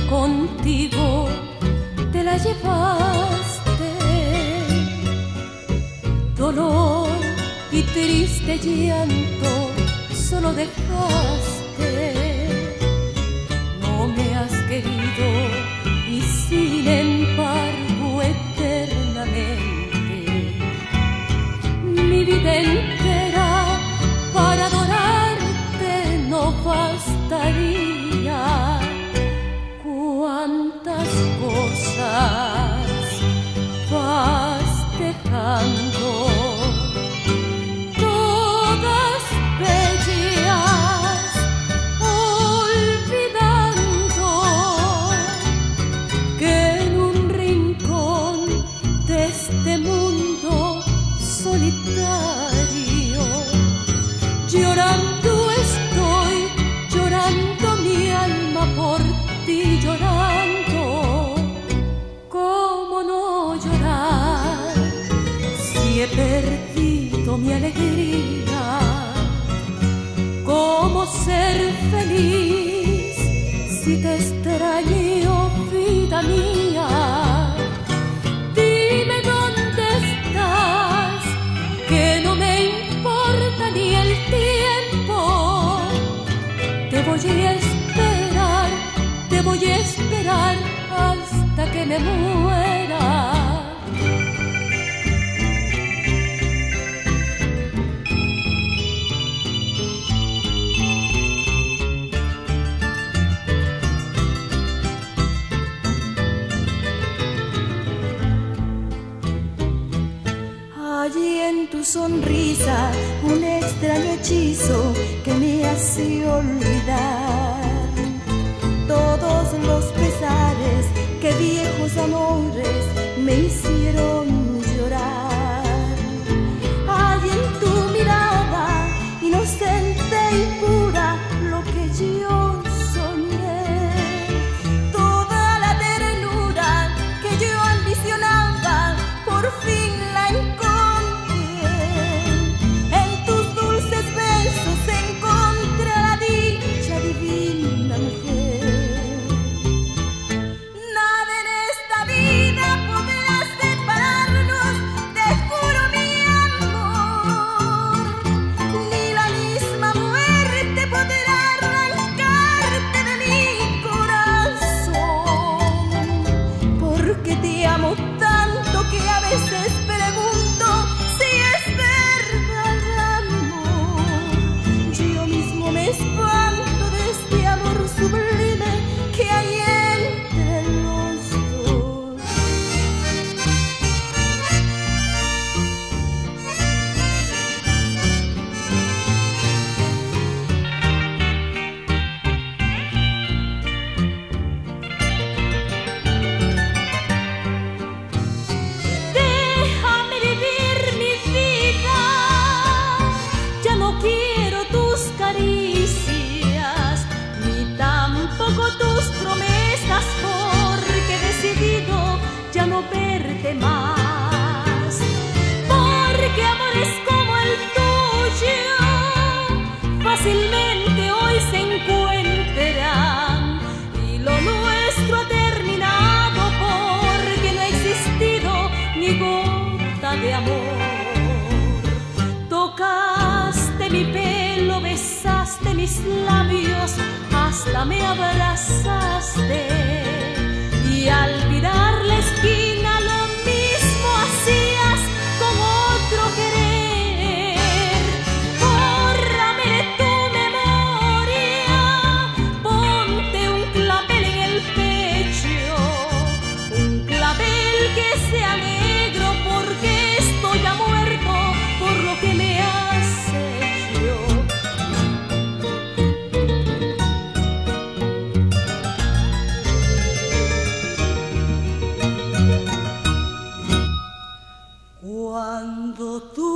contigo te la llevaste. Dolor y triste llanto solo dejaste. No me has querido y sin embargo eternamente mi vida entera para adorarte no bastaría. Cuántas cosas vas dejando, todas bellas, olvidando que en un rincón de este mundo solitario llorando estoy, llorando mi alma por ti, llorando. ¿Cómo no llorar si he perdido mi alegría? ¿Cómo ser feliz si te extraño, vida mía? Dime dónde estás, que no me importa ni el tiempo. Te voy a esperar, te voy a esperar hasta que me muera. Allí en tu sonrisa un extraño hechizo que me hace olvidar todos los pesares que viejos amores me hicieron llorar. Allí en tu mirada inocente y pura lo que yo soñé, toda la ternura que yo ambicionaba por fin la encontré. En tus dulces besos encontré la dicha divina, mujer. Nada en esta vida podrá separarnos, te juro mi amor. Ni la misma muerte podrá arrancarte de mi corazón. Porque te amo tanto que a veces pregunto si es verdad amor. Yo mismo me espanto de este amor sublime que hay entre los dos. Déjame vivir mi vida, ya no quiero tus caricias, ni tampoco tus promesas, porque he decidido ya no verte más. Porque amores como el tuyo fácilmente hoy se encuentran, y lo nuestro ha terminado porque no ha existido ni gota de amor. Tocaste mi pelo, besaste mis labios, hasta me abrazaste, y al virar la esquina lo mismo hacías con otro querer. Bórrame de tu memoria, ponte un clavel en el pecho, un clavel que sea negro, porque estoy ya muerto por lo que me has hecho. Cuando tú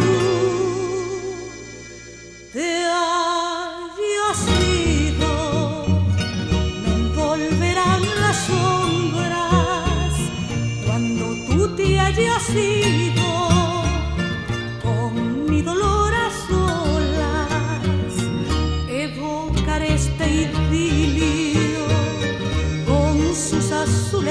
te hayas ido, me envolverán las sombras. Cuando tú te hayas ido, con mi dolor a solas, evocaré este idilio.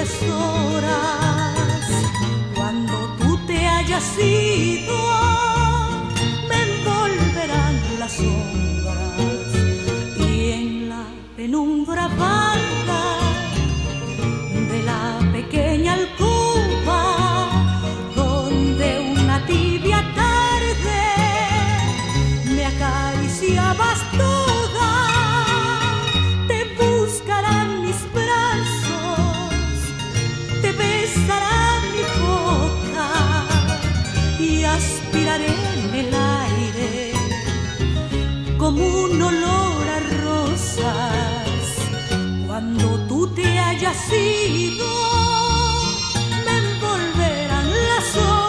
horas. Cuando tú te hayas ido, me envolverán las sombras y en la penumbra vaga de la pequeña alcoba donde una tibia tarde me acariciabas toda, te buscarán mis brazos, te besarán mi boca y aspiraré en el aire como un olor a rosas. Cuando tú te hayas ido, me envolverán las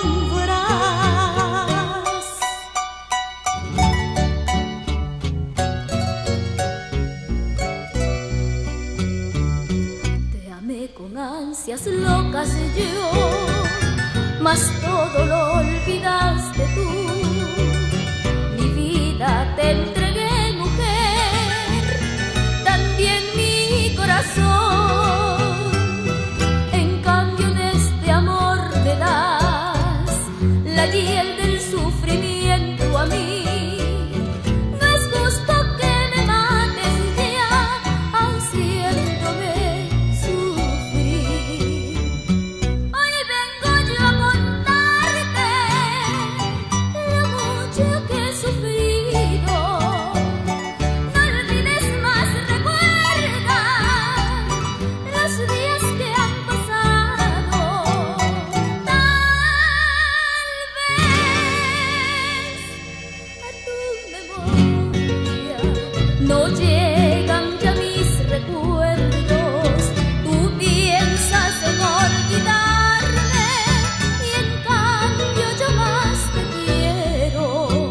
sombras. Te amé con ansias locas yo, mas todo lo olvidaste tú. Mi vida te entregué, mujer, también mi corazón. En cambio de este amor me das la hiel del sufrimiento a mí. No es justo que me mates ya, haciéndome sufrir. Hoy vengo yo a contarte lo mucho que he sufrido. No olvides más, recuerda los días que han pasado. Tal vez a tu memoria no llegan ya mis recuerdos. Tú piensas en olvidarme y en cambio yo más te quiero.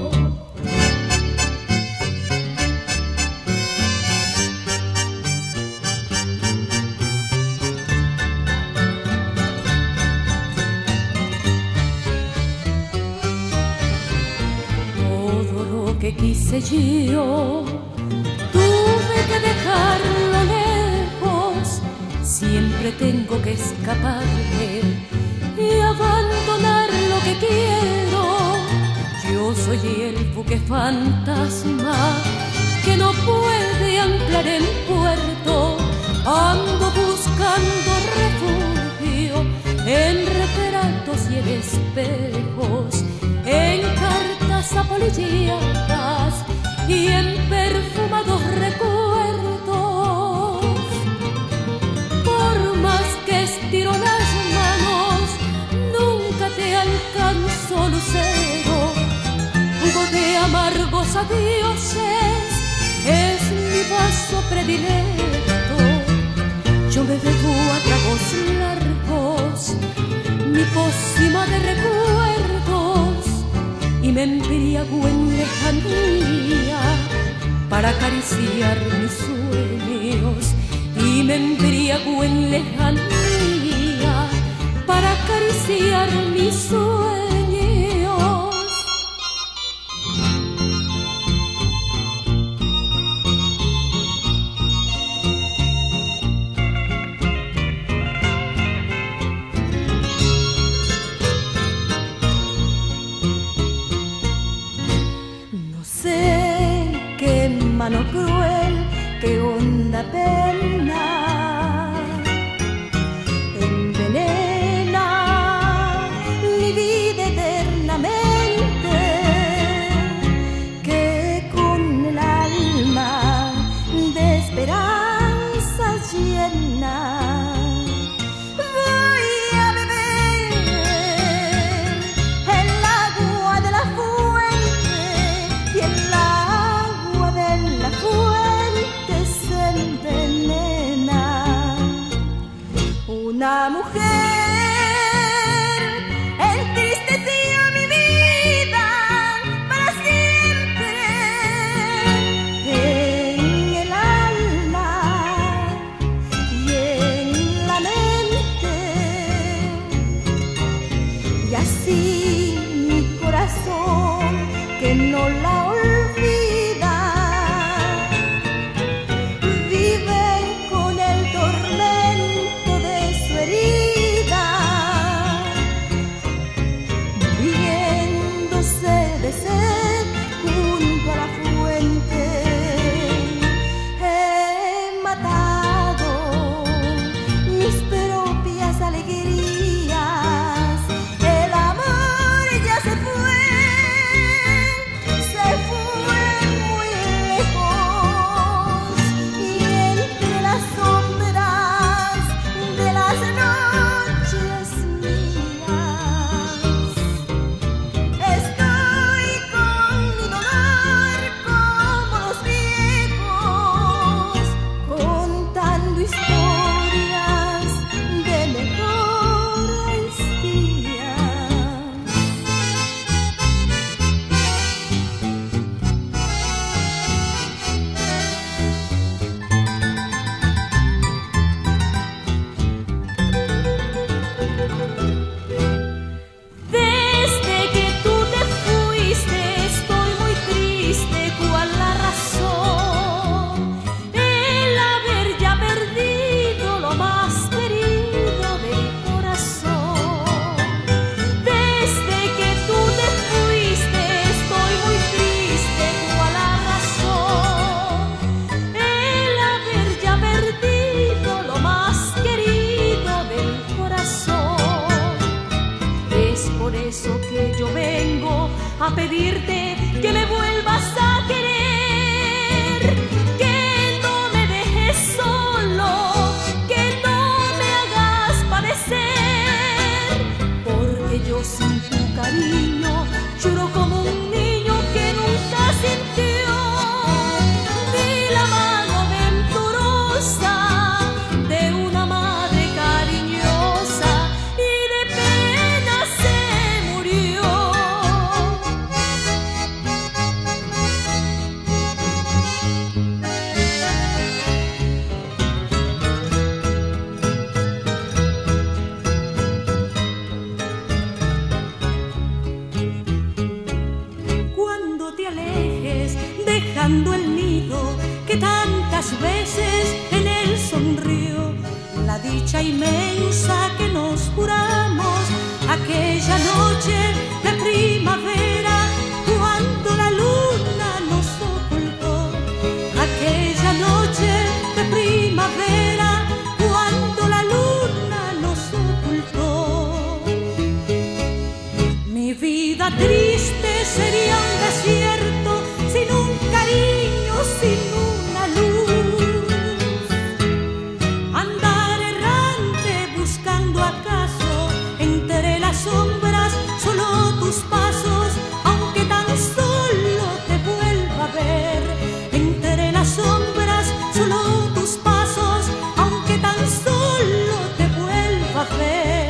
Todo lo que quise yo tuve que dejarlo lejos. Siempre tengo que escaparme y abandonar lo que quiero. Yo soy el buque fantasma que no puede anclar en puerto. Ando buscando refugio en retratos y en espejos, en cartas apolilladas y en perfumados recuerdos. Por más que estiro las manos, nunca te alcanzo, lucero. Jugo de amargos adioses es mi vaso predilecto. Yo me bebo a tragos largos mi pócima de recuerdos y me embriago en lejanía para acariciar mis sueños. Y me embriago en lejanía para acariciar mis sueños. No sé qué mano cruel, qué honda pena envenena mi vida eternamente, que con el alma de esperanza llena voy a beber el agua de la fuente y el agua de la fuente se envenena. que no me dejes solo, que no me hagas padecer, porque yo sin tu cariño lloro como un niño que nunca sintió. Di la mano venturosa de una madre cariñosa y de pena se murió. Cuando te alejes dejando el nido que tantas veces en él sonrió, la dicha inmensa que nos juramos aquella noche de primavera, cuando la luna nos ocultó, aquella noche de primavera, cuando la luna nos ocultó. Mi vida triste sería un desierto sin un cariño, sin una luz. Andar errante buscando acaso entre las sombras solo tus pasos, aunque tan solo te vuelva a ver. Entre las sombras solo tus pasos, aunque tan solo te vuelva a ver.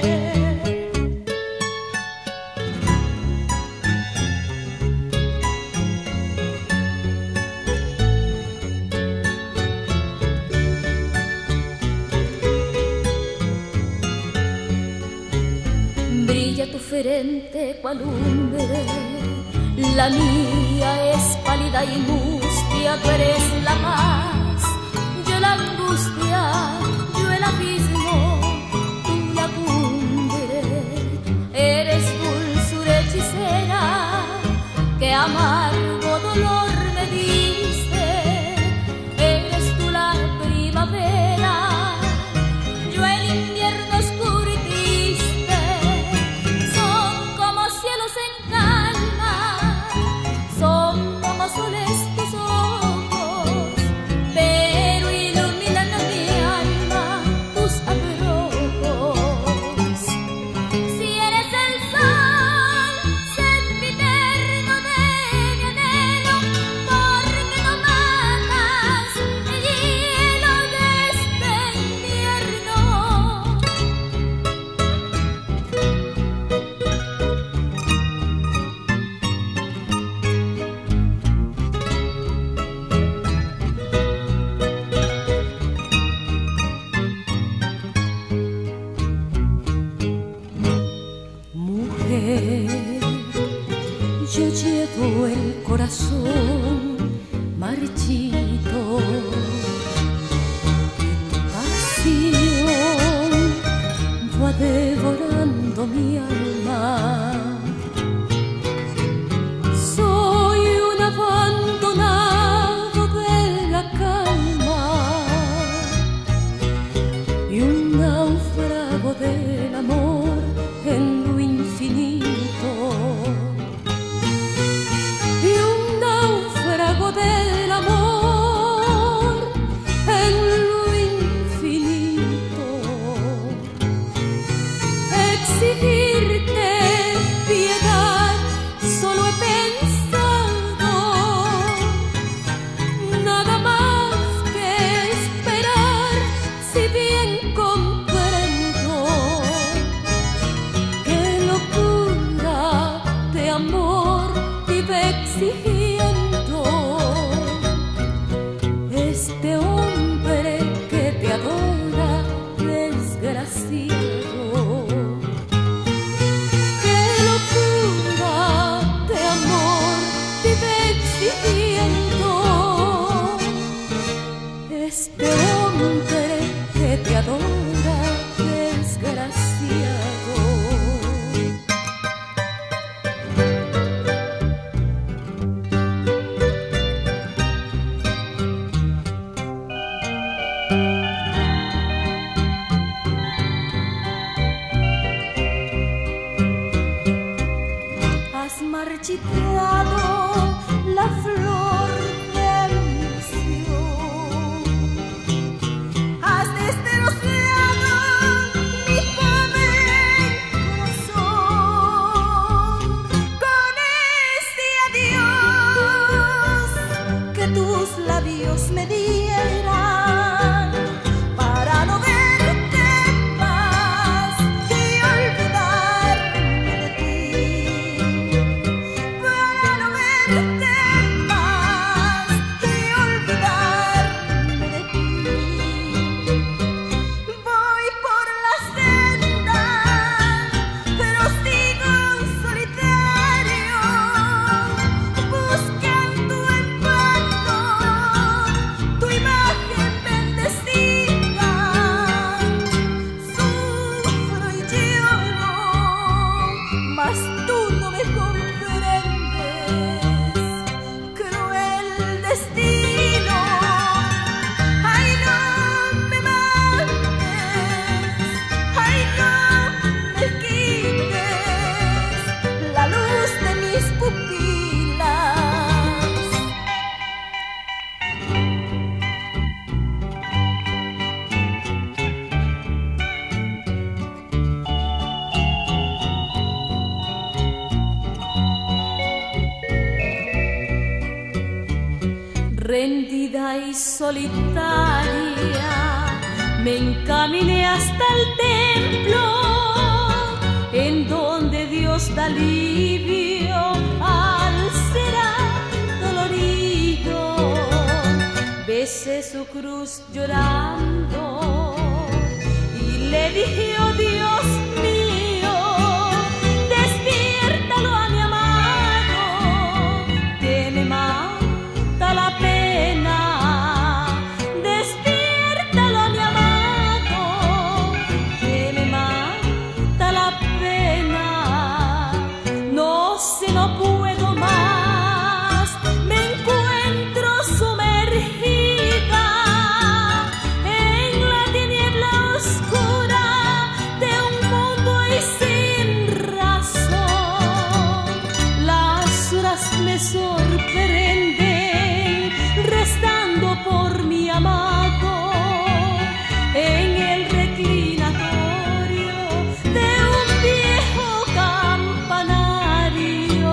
Brilla tu frente cual lumbre, la mía es pálida y mustia, tú eres la paz, yo la angustia, yo el abismo, tú la cumbre. Eres dulzura hechicera, que amargo dolor me diste, eres tú la primavera, yo el invierno oscureciste. Son como cielos en calma, son como soles tus ojos, pero iluminan a mi alma tus abrojos. Si eres el sol, sempiterno de mi anhelo, porque no matas el hielo de este invierno. Mujer, yo llevo el corazón marchito y tu pasión va devorando mi alma. Soy un abandonado de la calma y un náufrago del amor en lo infinito, y un náufrago del amor en lo infinito. Exigirte piedad solo he pensado, nada más que esperar, si bien comprendo qué locura de amor vive exigiendo este hombre que te adora, desgraciado. Qué locura de amor vive exigiendo este hombre que te adora, desgraciado. Has marchitado la flor de mis Rendida y solitaria, me encaminé hasta el templo en donde Dios da alivio al ser dolorido. Besé su cruz llorando y le dije: oh Dios mío, despiértalo a mi amado, que me mata la pena. Despiértalo a mi amado, que me mata la pena. No sé, no puedo más, me encuentro sumergida en la tiniebla oscura de un mundo y sin razón. Las horas me sorprenden, restando por mi amado en el reclinatorio de un viejo campanario.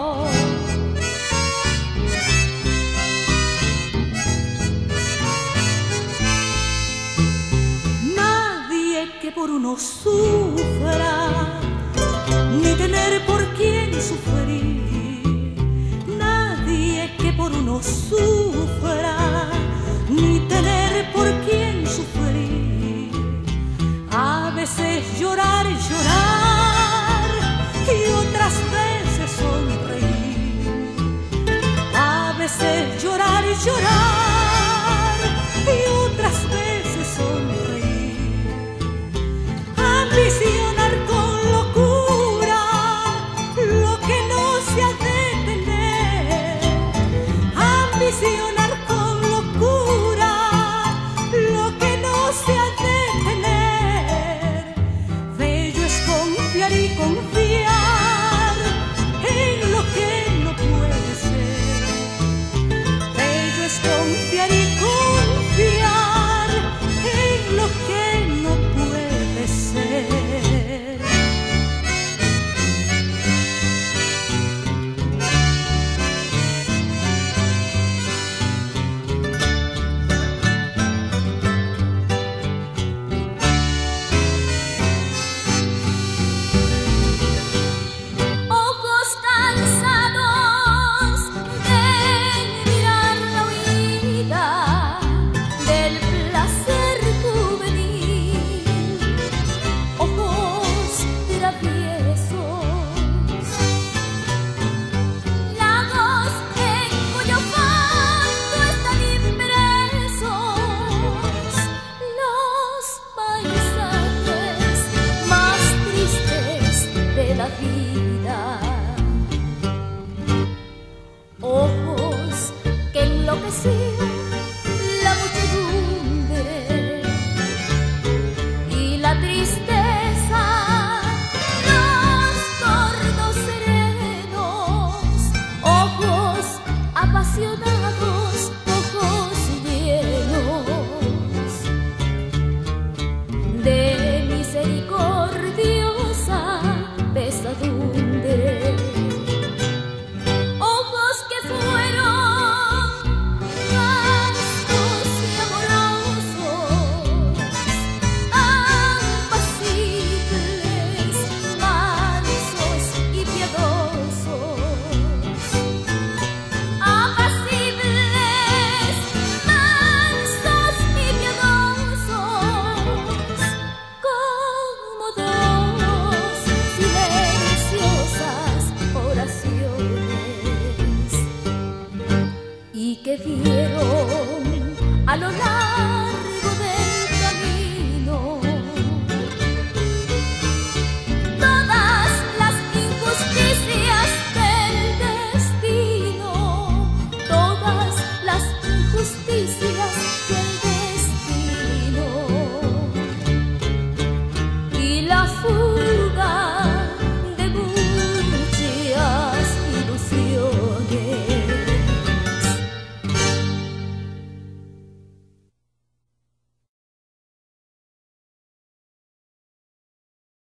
Nadie que por uno sufra, ni tener por quien sufrir. Nadie que por uno sufra, ni tener por quien sufrir. A veces llorar, llorar, y otras veces sonreír. A veces llorar, llorar, y otras veces sonreír. Ambicionar con locura lo que no se ha de tener. Ambicionar con locura lo que no se ha de tener. Bello es confiar y confiar en lo que no puede ser. Bello es confiar y confiar en lo que no puede ser. Ojos cansados de mirar la huida del placer juvenil. Ojos traviesos, lagos en cuyo fondo están impresos los paisajes más tristes de la vida. Ojos que enloquecían la muchedumbre y la tristeza, los tordos serenos. Ojos apasionados, ojos llenos de misericordiosa pesadumbre. Ojos que fueron vastos y amorosos, apacibles, mansos y piadosos. Apacibles, mansos y piadosos, como dos silenciosas oraciones, y que vieron a lo largo